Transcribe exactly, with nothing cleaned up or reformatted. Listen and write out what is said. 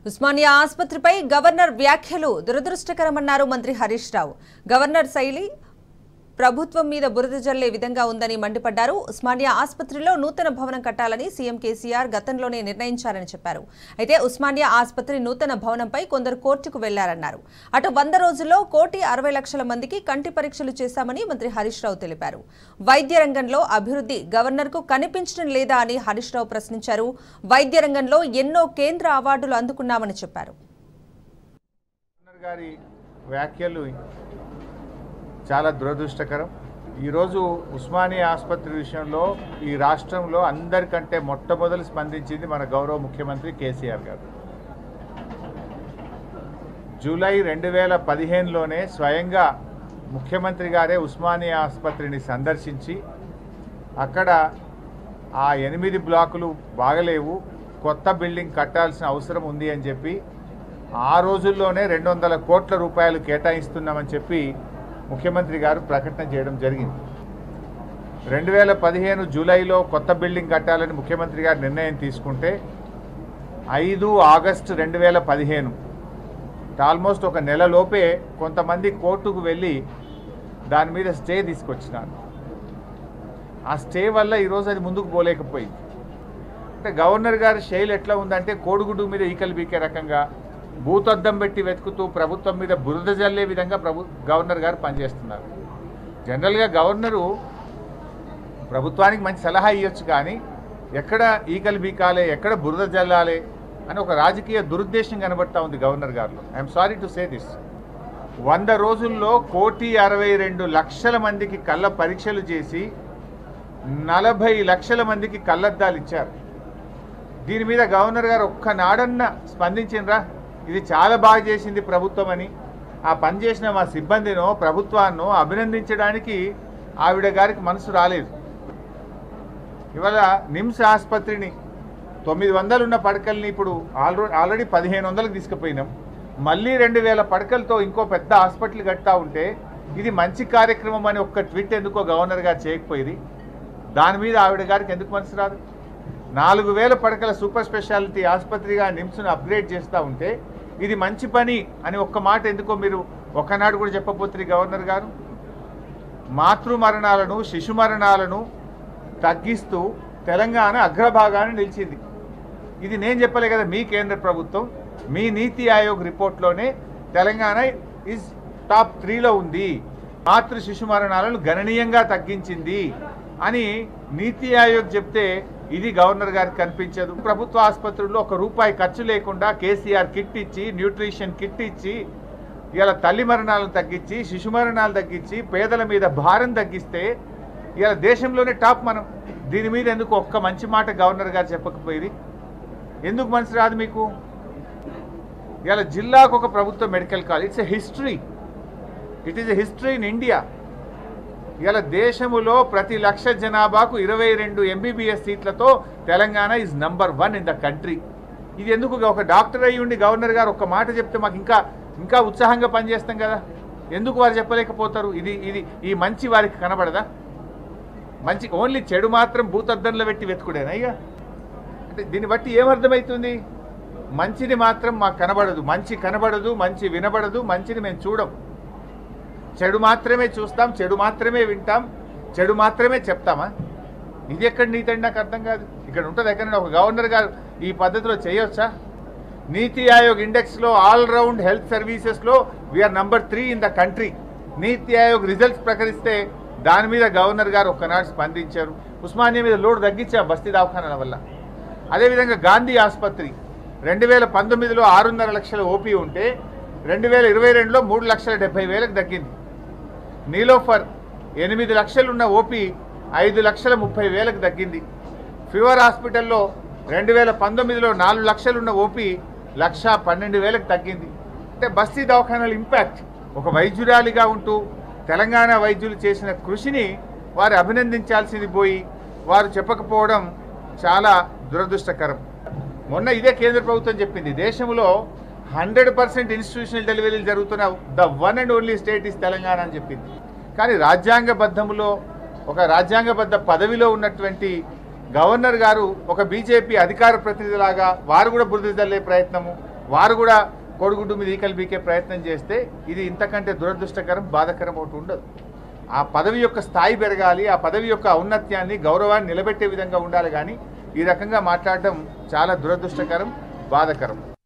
Osmania ఆసుపత్రిపై governor వ్యాఖ్యలు దురదృష్టకరమన్నారు మంత్రి Harish Rao. Governor శైలి ప్రభుత్వం మీద బురద జల్లే విధంగా ఉందని మండిపడ్డారు. ఉస్మానియా ఆసుపత్రిలో నూతన భవనం కట్టాలని సీఎం కేసీఆర్ గతంలోనే నిర్ణయించారని చెప్పారు. అయితే ఉస్మానియా ఆసుపత్రి నూతన భవనంపై కొందరు కోర్టుకు వెళ్లారన్నారు. అటు వంద రోజుల్లో కోటి అరవై లక్షల మందికి కంటి పరీక్షలు చేశామని మంత్రి హరీష్ రావు తెలిపారు. వైద్య రంగంలో అభివృద్ధి గవర్నర్ కు కనిపించడం లేదా అని హరీష్ రావు ప్రశ్నించారు. వైద్య రంగంలో ఎన్నో కేంద్ర అవార్డులు అందుకున్నామని చెప్పారు. చాలా దురదృష్టకరం. ఈరోజు ఉస్మానియా ఆసుపత్రి విషయంలో ఈ రాష్ట్రంలో అందరికంటే మొట్టమొదలు స్పందించింది మన గౌరవ ముఖ్యమంత్రి కేసీఆర్ గారు. జూలై రెండు వేల పదిహేనులోనే స్వయంగా ముఖ్యమంత్రి గారే ఉస్మానియా ఆసుపత్రిని సందర్శించి అక్కడ ఆ ఎనిమిది బ్లాకులు బాగలేవు, కొత్త బిల్డింగ్ కట్టాల్సిన అవసరం ఉంది అని చెప్పి ఆ రోజుల్లోనే రెండు వందల కోట్ల రూపాయలు కేటాయిస్తున్నామని చెప్పి ముఖ్యమంత్రి గారు ప్రకటన చేయడం జరిగింది. రెండు వేల పదిహేను జూలైలో కొత్త బిల్డింగ్ కట్టాలని ముఖ్యమంత్రి గారు నిర్ణయం తీసుకుంటే ఐదు ఆగస్టు రెండు వేల పదిహేను ఆల్మోస్ట్ ఒక నెలలోపే కొంతమంది కోర్టుకు వెళ్ళి దాని మీద స్టే తీసుకొచ్చినారు. ఆ స్టే వల్ల ఈరోజు అది ముందుకు పోలేకపోయింది. అంటే గవర్నర్ గారి శైలి ఎట్లా ఉందంటే కోడిగుడ్డు మీద ఈకలు బీకే రకంగా భూతద్దం పెట్టి వెతుకుతూ ప్రభుత్వం మీద బురద జల్లే విధంగా ప్రభు గవర్నర్ గారు పనిచేస్తున్నారు. జనరల్గా గవర్నరు ప్రభుత్వానికి మంచి సలహా ఇవ్వచ్చు, కానీ ఎక్కడ ఈకలు బీకాలే, ఎక్కడ బురద జల్లాలి అని ఒక రాజకీయ దురుద్దేశం కనబడతా ఉంది గవర్నర్ గారిలో. I'm sorry to say this. వంద రోజుల్లో కోటి అరవై రెండు లక్షల మందికి కళ్ళ పరీక్షలు చేసి నలభై లక్షల మందికి కళ్ళద్దాలు ఇచ్చారు. దీని మీద గవర్నర్ గారు ఒక్కనాడన్న స్పందించినరా ఇది చాలా బాగా చేసింది ప్రభుత్వం అని? ఆ పనిచేసిన మా సిబ్బందినో ప్రభుత్వాన్నో అభినందించడానికి ఆవిడ గారికి మనసు రాలేదు. ఇవాళ నిమ్స్ ఆసుపత్రిని తొమ్మిది వందలు ఉన్న పడకల్ని ఇప్పుడు ఆల్రెడీ ఆల్రెడీ పదిహేను వందలకు తీసుకుపోయినాం. మళ్ళీ రెండు వేల పడకలతో ఇంకో పెద్ద హాస్పిటల్ కట్టా ఉంటే ఇది మంచి కార్యక్రమం అని ఒక్క ట్వీట్ ఎందుకో గవర్నర్ గారు చేయకపోయింది. దాని మీద ఆవిడ గారికి ఎందుకు మనసు రాదు? నాలుగు వేల పడకల సూపర్ స్పెషాలిటీ ఆసుపత్రిగా నిమ్స్ను అప్గ్రేడ్ చేస్తూ ఉంటే ఇది మంచి పని అని ఒక్క మాట ఎందుకో మీరు ఒక్కనాడు కూడా చెప్పబోతున్నారు గవర్నర్ గారు. మాతృ మరణాలను శిశు మరణాలను తగ్గిస్తూ తెలంగాణ అగ్రభాగాన్ని నిలిచింది. ఇది నేను చెప్పలే కదా, మీ కేంద్ర ప్రభుత్వం మీ నీతి ఆయోగ్ రిపోర్ట్లోనే తెలంగాణ ఈజ్ టాప్ త్రీలో ఉంది, మాతృ శిశు మరణాలను గణనీయంగా తగ్గించింది అని నీతి ఆయోగ్ చెప్తే ఇది గవర్నర్ గారికి కనిపించదు. ప్రభుత్వ ఆసుపత్రుల్లో ఒక రూపాయి ఖర్చు లేకుండా కేసీఆర్ కిట్ ఇచ్చి, న్యూట్రిషన్ కిట్ ఇచ్చి, ఇలా తల్లి మరణాలను తగ్గించి, శిశు మరణాలు తగ్గించి, పేదల మీద భారం తగ్గిస్తే ఇలా దేశంలోనే టాప్ మనం. దీని మీద ఎందుకు ఒక్క మంచి మాట గవర్నర్ గారు చెప్పకపోయేది? ఎందుకు మనసు రాదు మీకు? ఇలా జిల్లాకు ఒక ప్రభుత్వ medical college, it's a history, it is a history in India. ఇలా దేశములో ప్రతి లక్ష జనాభాకు ఇరవై రెండు ఎంబీబీఎస్ సీట్లతో Telangana is number one in the country. ఇది ఎందుకు ఒక డాక్టర్ అయ్యి ఉండి గవర్నర్ గారు ఒక్క మాట చెప్తే మాకు ఇంకా ఇంకా ఉత్సాహంగా పనిచేస్తాం కదా, ఎందుకు వారు చెప్పలేకపోతారు? ఇది ఇది ఈ మంచి వారికి కనబడదా? మంచి ఓన్లీ చెడు మాత్రం భూతద్దంలో పెట్టి వెతుకుడేనా? ఇక అంటే దీన్ని బట్టి ఏమర్థమవుతుంది? మంచిని మాత్రం మాకు కనబడదు, మంచి కనబడదు, మంచి వినబడదు, మంచిని మేము చూడం. చెడు మాత్రమే చూస్తాం, చెడు మాత్రమే వింటాం, చెడు మాత్రమే చెప్తామా? ఇది ఎక్కడ నీతండి? నాకు అర్థం కాదు. ఇక్కడ ఉంటుంది ఎక్కడైనా ఒక గవర్నర్ గారు ఈ పద్ధతిలో చేయొచ్చా? నీతి ఆయోగ్ ఇండెక్స్లో ఆల్రౌండ్ హెల్త్ సర్వీసెస్లో we're number three in the country. NITI Aayog results ప్రకటిస్తే దాని మీద గవర్నర్ గారు ఒక్కనాడు స్పందించారు. ఉస్మానియా మీద లోడ్ తగ్గించా బస్తీ దవాఖానాల వల్ల. అదేవిధంగా గాంధీ ఆసుపత్రి రెండు వేల పంతొమ్మిదిలో ఆరున్నర లక్షల ఓపీ ఉంటే రెండు వేల ఇరవై రెండులో మూడు లక్షల డెబ్బై వేలకు తగ్గింది. నీలోఫర్ ఎనిమిది లక్షలున్న ఓపీ ఐదు లక్షల ముప్పై వేలకు తగ్గింది. ఫీవర్ హాస్పిటల్లో రెండు వేల పంతొమ్మిదిలో నాలుగు లక్షలున్న ఓపీ లక్ష పన్నెండు వేలకు తగ్గింది. అంటే బస్తీ దవాఖానాల ఇంపాక్ట్. ఒక వైద్యురాలిగా ఉంటూ తెలంగాణ వైద్యులు చేసిన కృషిని వారు అభినందించాల్సింది పోయి వారు చెప్పకపోవడం చాలా దురదృష్టకరం. మొన్న ఇదే కేంద్ర ప్రభుత్వం చెప్పింది, దేశంలో హండ్రెడ్ పర్సెంట్ ఇన్స్టిట్యూషనల్ డెలివరీలు జరుగుతున్న the one and only state is Telangana అని చెప్పింది. కానీ రాజ్యాంగబద్ధంలో ఒక రాజ్యాంగబద్ధ పదవిలో ఉన్నటువంటి గవర్నర్ గారు ఒక బీజేపీ అధికార ప్రతినిధిలాగా వారు కూడా బురద జల్లే ప్రయత్నము, వారు కూడా కోడిగుడ్డు మీద ఈకలు బీకే ప్రయత్నం చేస్తే ఇది ఇంతకంటే దురదృష్టకరం బాధకరం ఒకటి ఉండదు. ఆ పదవి యొక్క స్థాయి పెరగాలి, ఆ పదవి యొక్క ఔన్నత్యాన్ని గౌరవాన్ని నిలబెట్టే విధంగా ఉండాలి. కానీ ఈ రకంగా మాట్లాడటం చాలా దురదృష్టకరం, బాధకరం.